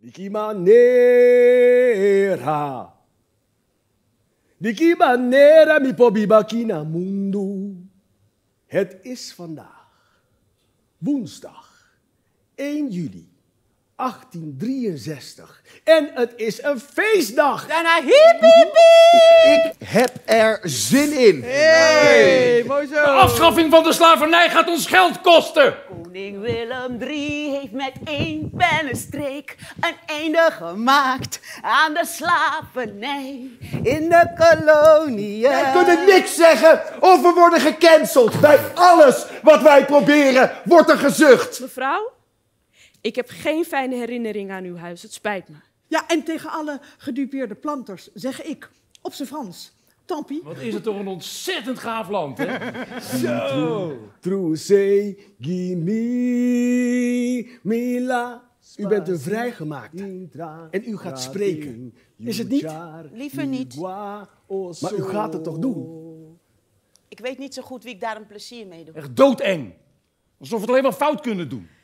Di manera. Di manera mi pobibakina mundo. Het is vandaag, woensdag, 1 juli 1863. En het is een feestdag. Daarna hiep, hiep, hiep. Ik heb er zin in. Hey, mooi zo. De afschaffing van de slavernij gaat ons geld kosten. Koning Willem III heeft met 1 pennenstreek een einde gemaakt aan de slavernij in de koloniën. Wij kunnen niks zeggen of we worden gecanceld. Bij alles wat wij proberen wordt er gezucht. Mevrouw, ik heb geen fijne herinnering aan uw huis. Het spijt me. Ja, en tegen alle gedupeerde planters zeg ik, op z'n Frans, tant pis. Wat is het toch een ontzettend gaaf land, hè? Zo. Trousse, Gimi, Mila. U bent er vrijgemaakt. En u gaat spreken. Is het niet? Liever niet. Maar u gaat het toch doen? Ik weet niet zo goed wie ik daar een plezier mee doe. Echt doodeng. Alsof we het alleen maar fout kunnen doen.